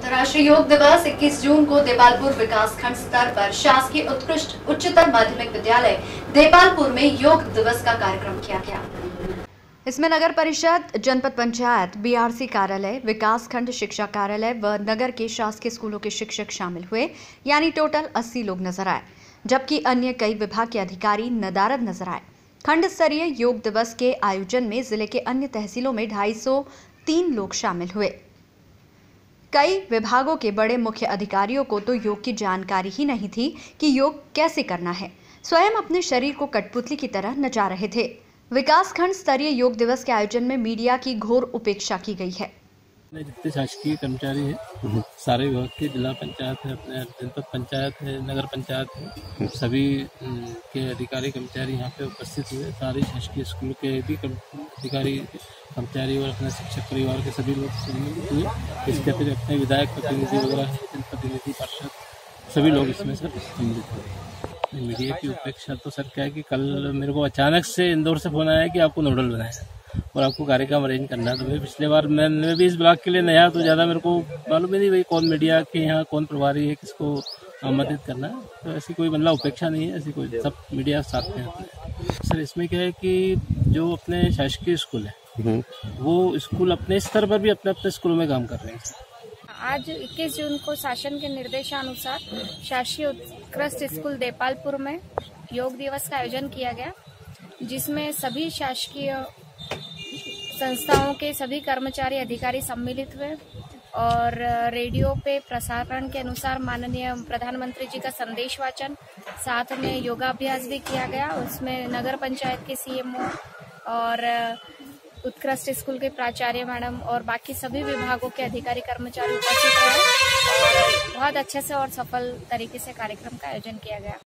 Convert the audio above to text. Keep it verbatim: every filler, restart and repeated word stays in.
अंतर्राष्ट्रीय योग दिवस इक्कीस जून को देपालपुर विकासखंड स्तर पर शासकीय उत्कृष्ट उच्चतर माध्यमिक विद्यालय देपालपुर में योग दिवस का कार्यक्रम किया गया। इसमें नगर परिषद, जनपद पंचायत, बीआरसी कार्यालय, विकासखंड शिक्षा कार्यालय व नगर के शासकीय स्कूलों के शिक्षक शामिल हुए, यानी टोटल अस्सी लोग नजर आए, जबकि अन्य कई विभाग के अधिकारी नदारद नजर आए। खंड स्तरीय योग दिवस के आयोजन में जिले के अन्य तहसीलों में ढाई सौ तीन लोग शामिल हुए। कई विभागों के बड़े मुख्य अधिकारियों को तो योग की जानकारी ही नहीं थी कि योग कैसे करना है। स्वयं अपने शरीर को कठपुतली की तरह नचा रहे थे। विकासखंड स्तरीय योग दिवस के आयोजन में मीडिया की घोर उपेक्षा की गई है। जितने शासकीय कर्मचारी हैं, सारे विभाग के, जिला पंचायत है, अपने जनपद पंचायत है, नगर पंचायत है, सभी के अधिकारी कर्मचारी यहाँ पे उपस्थित हुए। सारे शासकीय स्कूल के भी अधिकारी कर्मचारी और अपने शिक्षक परिवार के सभी लोग सम्मिलित हुए। इसके अतिरिक्त अपने विधायक प्रतिनिधि वगैरह, जनप्रतिनिधि, पार्षद, सभी लोग इसमें सर सम्मिलित हुए। मीडिया की उपेक्षा तो सर क्या है कि कल मेरे को अचानक से इंदौर से फोन आया कि आपको नोडल बनाया और आपको कार्यक्रम अरेंज करना है। तो मैं पिछले बार मैं, मैं भी इस ब्लॉक के लिए नया, तो ज़्यादा मेरे को मालूम ही नहीं भाई कौन मीडिया के यहाँ कौन प्रभारी है, किसको आमंत्रित करना है। तो ऐसी कोई मतलब उपेक्षा नहीं है, ऐसी कोई, सब मीडिया साथ में आते हैं। सर इसमें क्या है कि जो अपने शासकीय स्कूल है वो स्कूल अपने स्तर पर भी अपने अपने स्कूलों में काम कर रहे हैं। आज इक्कीस जून को शासन के निर्देशानुसार शासकीय उत्कृष्ट स्कूल देपालपुर में योग दिवस का आयोजन किया गया, जिसमें सभी शासकीय संस्थाओं के सभी कर्मचारी अधिकारी सम्मिलित हुए और रेडियो पे प्रसारण के अनुसार माननीय प्रधानमंत्री जी का संदेश वाचन, साथ में योगाभ्यास भी किया गया। उसमें नगर पंचायत के सीएमओ और उत्कृष्ट स्कूल के प्राचार्य मैडम और बाकी सभी विभागों के अधिकारी कर्मचारी उपस्थित रहे और बहुत अच्छे से और सफल तरीके से कार्यक्रम का आयोजन किया गया।